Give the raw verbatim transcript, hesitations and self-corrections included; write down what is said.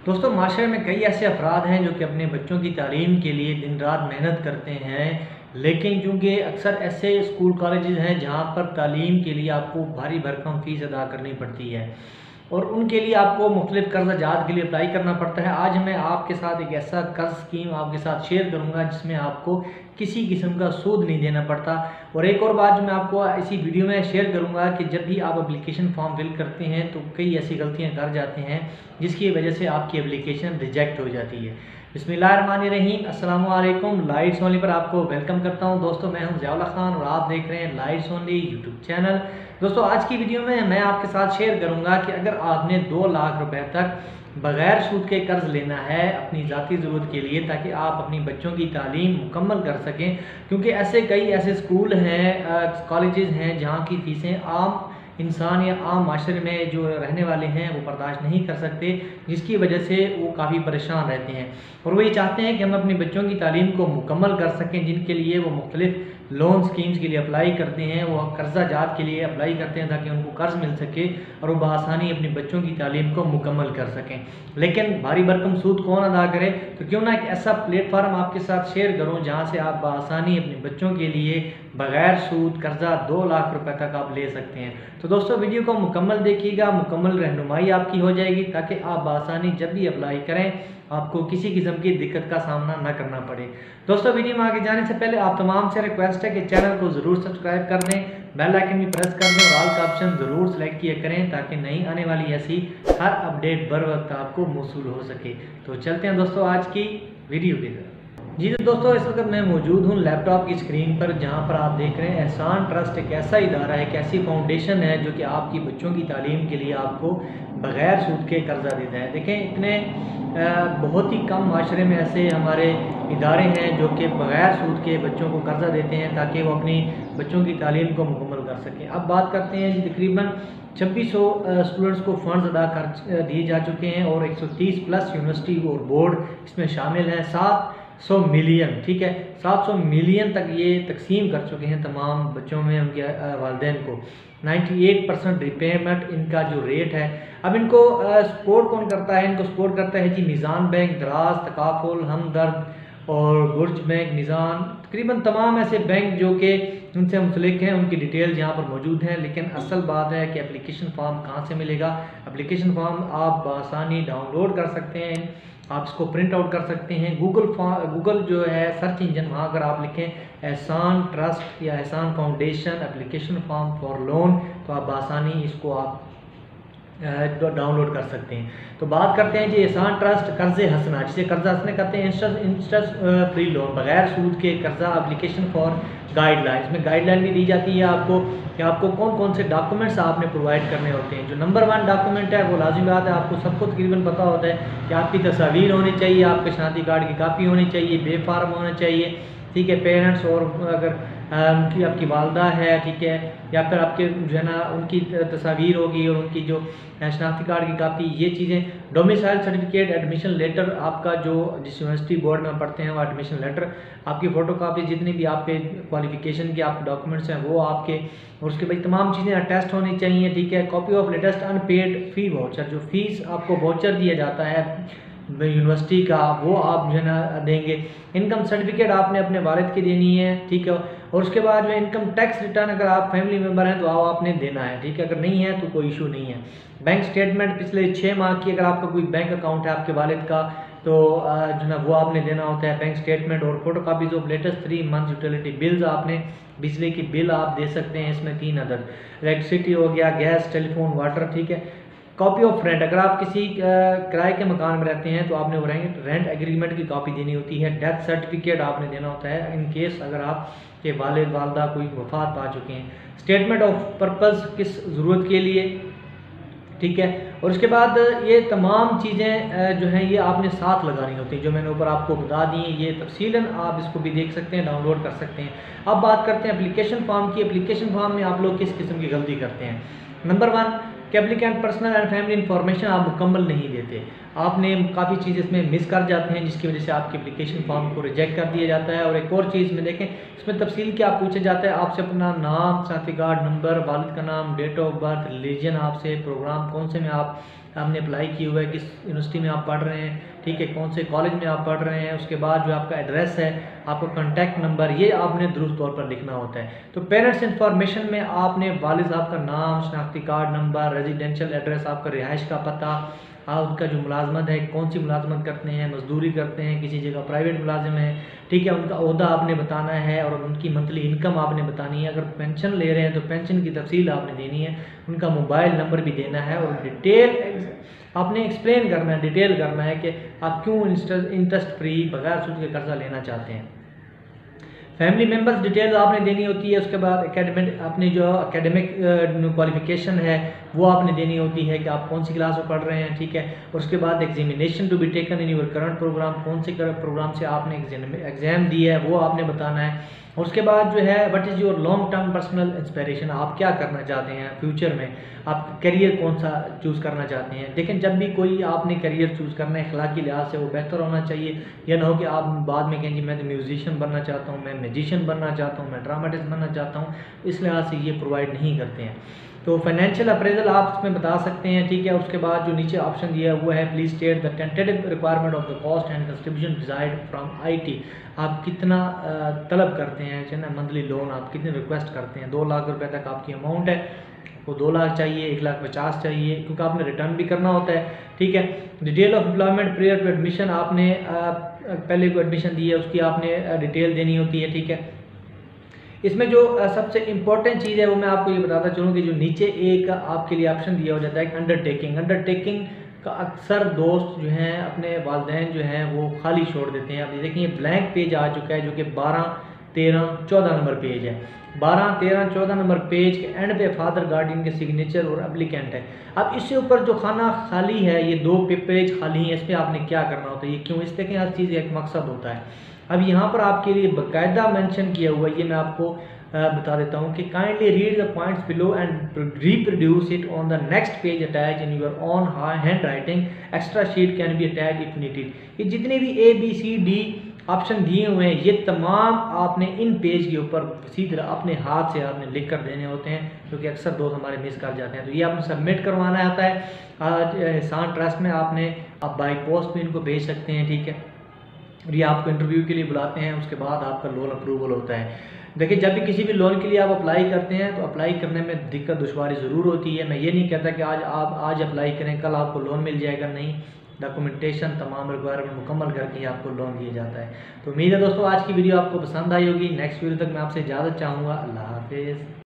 दोस्तों, माशरे में कई ऐसे अफराद हैं जो कि अपने बच्चों की तालीम के लिए दिन रात मेहनत करते हैं, लेकिन चूँकि अक्सर ऐसे स्कूल कॉलेजेस हैं जहाँ पर तालीम के लिए आपको भारी भरकम फ़ीस अदा करनी पड़ती है और उनके लिए आपको मुख्तलिफ़ कर्ज़ जात के लिए अप्लाई करना पड़ता है। आज मैं आपके साथ एक ऐसा कर्ज़ स्कीम आपके साथ शेयर करूँगा जिसमें आपको किसी किस्म का सूद नहीं देना पड़ता। और एक और बात जो मैं आपको इसी वीडियो में शेयर करूँगा कि जब भी आप एप्लीकेशन फॉर्म फिल करते हैं तो कई ऐसी गलतियाँ कर जाते हैं जिसकी वजह से आपकी एप्लीकेशन रिजेक्ट हो जाती है। बिस्मिल्लाहिर्रहमानिर्रहीम, अस्सलामु अलैकुम। लाइट्स ओनली पर आपको वेलकम करता हूं। दोस्तों, मैं हूं ज़ियाउल्लाह खान और आप देख रहे हैं लाइट्स ओनली यूट्यूब चैनल। दोस्तों, आज की वीडियो में मैं आपके साथ शेयर करूंगा कि अगर आपने दो लाख रुपए तक बग़ैर सूद के कर्ज़ लेना है अपनी ज़ाती ज़रूरत के लिए ताकि आप अपनी बच्चों की तालीम मुकम्मल कर सकें, क्योंकि ऐसे कई ऐसे स्कूल हैं, कॉलेजेस हैं जहाँ की फ़ीसें आम इंसान या आम माशरे में जो रहने वाले हैं वो बर्दाश्त नहीं कर सकते, जिसकी वजह से वो काफ़ी परेशान रहते हैं और वो ये चाहते हैं कि हम अपने बच्चों की तालीम को मुकम्मल कर सकें, जिनके लिए वो मुख्तलिफ लोन स्कीम्स के लिए अप्लाई करते हैं, वो कर्जा जात के लिए अप्लाई करते हैं ताकि उनको कर्ज मिल सके और वो बआसानी अपने बच्चों की तालीम को मुकम्मल कर सकें। लेकिन भारी भरकम सूद कौन अदा करे, तो क्यों ना एक ऐसा प्लेटफार्म आपके साथ शेयर करूं जहां से आप बआसानी अपने बच्चों के लिए बग़ैर सूद कर्जा दो लाख रुपए तक आप ले सकते हैं। तो दोस्तों, वीडियो को मुकम्मल देखिएगा, मुकम्मल रहनुमाई आपकी हो जाएगी ताकि आप बआसानी जब भी अप्लाई करें आपको किसी किस्म की दिक्कत का सामना ना करना पड़े। दोस्तों, वीडियो में आगे जाने से पहले आप तमाम से रिक्वेस्ट है कि चैनल को ज़रूर सब्सक्राइब कर दें, बेल आइकन भी प्रेस कर दें और ऑल का ऑप्शन ज़रूर सेलेक्ट किया करें ताकि नई आने वाली ऐसी हर अपडेट बर वक्त आपको मौसूल हो सके। तो चलते हैं दोस्तों आज की वीडियो की तरफ। जी तो दोस्तों, इस वक्त मैं मौजूद हूँ लैपटॉप की स्क्रीन पर, जहाँ पर आप देख रहे हैं एहसान ट्रस्ट एक ऐसा इदारा है, एक ऐसी फाउंडेशन है जो कि आपकी बच्चों की तालीम के लिए आपको बग़ैर सूद के कर्जा देता है। देखें, इतने बहुत ही कम माशरे में ऐसे हमारे इदारे हैं जो कि बग़ैर सूद के बच्चों को कर्जा देते हैं ताकि वो अपनी बच्चों की तालीम को मुकम्मल कर सकें। अब बात करते हैं जी, तकरीबन छब्बीस सौ स्टूडेंट्स को फ़ंड्स अदा कर दिए जा चुके हैं और एक सौ तीस प्लस यूनिवर्सिटी और बोर्ड इसमें शामिल हैं। सात सौ मिलियन ठीक है सात सौ मिलियन तक ये तकसीम कर चुके हैं तमाम बच्चों में उनके वालिदैन को। अट्ठानवे परसेंट रिपेमेंट इनका जो रेट है। अब इनको सपोर्ट कौन करता है? इनको सपोर्ट करता है जी निज़ाम बैंक, दराज, तकाफुल, हमदर्द और गुर्ज बैंक, निज़ाम, तकरीबन तमाम ऐसे बैंक जो कि उनसे मुतल्लिक हैं, उनकी डिटेल यहाँ पर मौजूद हैं। लेकिन असल बात है कि एप्लीकेशन फॉर्म कहाँ से मिलेगा? एप्लीकेशन फॉर्म आप आसानी डाउनलोड कर सकते हैं, आप इसको प्रिंट आउट कर सकते हैं। गूगल गूगल जो है सर्च इंजन, वहाँ अगर आप लिखें एहसान ट्रस्ट या Ehsaan foundation application form for loan, तो आप आसानी इसको आप डाउनलोड कर सकते हैं। तो बात करते हैं जी एहसान ट्रस्ट कर्ज़ हसना, जिसे कर्जा हसना कहते हैं, इंटरेस्ट इंटरेस्ट फ्री लोन, बगैर सूद के कर्जा, एप्लीकेशन फॉर गाइडलाइन। इसमें गाइडलाइन भी दी जाती है आपको कि आपको कौन कौन से डॉक्यूमेंट्स आपने प्रोवाइड करने होते हैं। जो नंबर वन डॉक्यूमेंट है वो लाजिमी बात है, आपको सबको तकरीबन पता होता है कि आपकी तस्वीर होनी चाहिए, आपके शनाख्ती कार्ड की कापी होनी चाहिए, बे फार्म होना चाहिए, ठीक है, पेरेंट्स और अगर उनकी आपकी वालदा है, ठीक है, या फिर आपके जो है ना उनकी तस्वीर होगी और उनकी जो शनाख्ती कार्ड की कापी, ये चीज़ें, डोमिसाइल सर्टिफिकेट, एडमिशन लेटर, आपका जो जिस यूनिवर्सिटी बोर्ड में पढ़ते हैं वो एडमिशन लेटर, आपकी फ़ोटो कापी, जितनी भी आपके क्वालिफिकेशन के आपके डॉक्यूमेंट्स हैं वो आपके, और उसके बाद तमाम चीज़ें अटेस्ट होनी चाहिए, ठीक है। Copy of latest unpaid fee voucher, जो फीस आपको वाउचर दिया जाता है यूनिवर्सिटी का वो आप जो है ना देंगे। इनकम सर्टिफिकेट आपने अपने वालिद की देनी है, ठीक है। और उसके बाद जो इनकम टैक्स रिटर्न अगर आप फैमिली मेम्बर हैं तो आप आपने देना है, ठीक है। अगर नहीं है तो कोई इशू नहीं है। बैंक स्टेटमेंट पिछले छः माह की, अगर आपका कोई बैंक अकाउंट है आपके वालिद का तो जो ना वो आपने देना होता है, बैंक स्टेटमेंट। और photo copies of latest three month utility bills, आपने बिजली की बिल आप दे सकते हैं, इसमें तीन अदद, इलेक्ट्रिसिटी हो गया, गैस, टेलीफोन, वाटर, ठीक है। कॉपी ऑफ रेंट, अगर आप किसी किराए के मकान में रहते हैं तो आपने वो रेंट रेंट एग्रीमेंट की कॉपी देनी होती है। डेथ सर्टिफिकेट आपने देना होता है इन केस अगर आप के वालिद वालदा कोई वफात पा चुके हैं। स्टेटमेंट ऑफ पर्पस, किस ज़रूरत के लिए, ठीक है। और उसके बाद ये तमाम चीज़ें जो हैं ये आपने साथ लगानी होती हैं, जो मैंने ऊपर आपको बता दी हैं, ये तफसीलन आप इसको भी देख सकते हैं, डाउनलोड कर सकते हैं। अब बात करते हैं एप्लीकेशन फॉर्म की। एप्लीकेशन फॉर्म में आप लोग किस किस्म की गलती करते हैं? नंबर वन, कि applicant personal and family information आप मुकम्मल नहीं देते। आपने काफ़ी चीज़ इसमें मिस कर जाते हैं, जिसकी वजह से आपके एप्लीकेशन फॉर्म को रिजेक्ट कर दिया जाता है। और एक और चीज़ में देखें, इसमें तफसील क्या पूछा जाता है, आपसे अपना नाम, शनाख्ती कार्ड नंबर, वालिद का नाम, डेट ऑफ बर्थ, रिलीजन, आपसे प्रोग्राम कौन से में आप आपने अप्लाई किया हुआ है, किस यूनिवर्सिटी में आप पढ़ रहे हैं, ठीक है, कौन से कॉलेज में आप पढ़ रहे हैं, उसके बाद जो आपका एड्रेस है, आपका कॉन्टैक्ट नंबर, ये आपने दुरुस्त तौर पर लिखना होता है। तो पेरेंट्स इंफॉर्मेशन में आपने वालिद साहब का नाम, शनाख्ती कार्ड नंबर, रेजिडेंशियल एड्रेस, आपका रिहाइश का पता, हाँ उनका जो मुलाजमत है, कौन सी मुलाजमत करते हैं, मजदूरी करते हैं, किसी जगह प्राइवेट मुलाजिम है, ठीक है, उनका ओहदा आपने बताना है और उनकी मंथली इनकम आपने बतानी है। अगर पेंशन ले रहे हैं तो पेंशन की तफसील आपने देनी है, उनका मोबाइल नंबर भी देना है और डिटेल आपने एक्सप्लेन करना है, डिटेल करना है कि आप क्यों इंटरेस्ट फ्री बगैर सूद के कर्जा लेना चाहते हैं। फैमिली मेम्बर्स डिटेल आपने देनी होती है। उसके बाद एकेडमिक अपनी जो एकेडमिक क्वालिफिकेशन है वो आपने देनी होती है कि आप कौन सी क्लास में पढ़ रहे हैं, ठीक है। और उसके बाद examination to be taken in your current program, कौन से प्रोग्राम से आपने एग्जाम दिया है वो आपने बताना है। और उसके बाद जो है what is your long term personal inspiration, आप क्या करना चाहते हैं फ्यूचर में, आप करियर कौन सा चूज़ करना चाहते हैं। देखें जब भी कोई आपने करियर चूज़ करना है अखलाकी लिहाज से वो बेहतर होना चाहिए, यह ना हो कि आप बाद में कहें जी मैं तो म्यूजिशियन बनना चाहता हूँ, मैं मैजिशियन बनना चाहता हूँ, मैं ड्रामाटिस्ट बनना चाहता हूँ, इस लिहाज से ये प्रोवाइड नहीं करते हैं। तो फाइनेंशियल अप्रेजल आप इसमें बता सकते हैं, ठीक है। उसके बाद जो नीचे ऑप्शन दिया हुआ है please state the tentative requirement of the cost and contribution desired from it, आप कितना तलब करते हैं ना मंथली लोन, आप कितने रिक्वेस्ट करते हैं। दो लाख रुपए तक आपकी अमाउंट है, वो दो लाख चाहिए, एक लाख पचास चाहिए, क्योंकि आपने रिटर्न भी करना होता है, ठीक है। Detail of employment prior to admission, आपने पहले को एडमिशन दी है उसकी आपने डिटेल देनी होती है, ठीक है। इसमें जो सबसे इम्पोर्टेंट चीज़ है वो मैं आपको ये बताता चलूँ कि जो नीचे एक आपके लिए ऑप्शन दिया हो जाता है अंडरटेकिंग, अंडरटेकिंग का अक्सर दोस्त जो हैं अपने वालिदैन जो हैं वो खाली छोड़ देते हैं। अब देखिए ब्लैंक पेज आ चुका है जो कि बारह तेरह चौदह नंबर पेज है। बारह तेरह चौदह नंबर पेज के एंड पे फादर गार्डियन के सिग्नेचर और एप्लीकेंट है। अब इससे ऊपर जो खाना खाली है, ये दो पेज खाली हैं, इस पर आपने क्या करना होता है, ये क्यों, इस देखें हर चीज़ एक मकसद होता है। अब यहाँ पर आपके लिए बाकायदा मेंशन किया हुआ है, ये मैं आपको बता देता हूँ कि kindly read the points below and reproduce it on the next page attach in your own handwriting, extra sheet can be attach if needed. ये जितने भी A B C D option दिए हुए हैं ये तमाम आपने इन पेज के ऊपर सीधे अपने हाथ से आपने लिख कर देने होते हैं, क्योंकि अक्सर दोस्त हमारे मिस कर जाते हैं। तो ये आपने सबमिट करवाना आता है। आज एहसान ट्रस्ट में आपने आप बाई पोस्ट भी इनको भेज सकते हैं, ठीक है। और ये आपको इंटरव्यू के लिए बुलाते हैं, उसके बाद आपका लोन अप्रूवल होता है। देखिए जब भी किसी भी लोन के लिए आप अप्लाई करते हैं तो अप्लाई करने में दिक्कत दुश्वारी ज़रूर होती है। मैं ये नहीं कहता कि आज आप आज अप्लाई करें कल आपको लोन मिल जाएगा, नहीं, डॉक्यूमेंटेशन तमाम रिक्वायरमेंट मुकम्मल करके ही आपको लोन दिया जाता है। तो उम्मीद है दोस्तों आज की वीडियो आपको पसंद आई होगी। नेक्स्ट वीडियो तक मैं आपसे इजाज़त चाहूँगा। अल्लाह हाफिज़।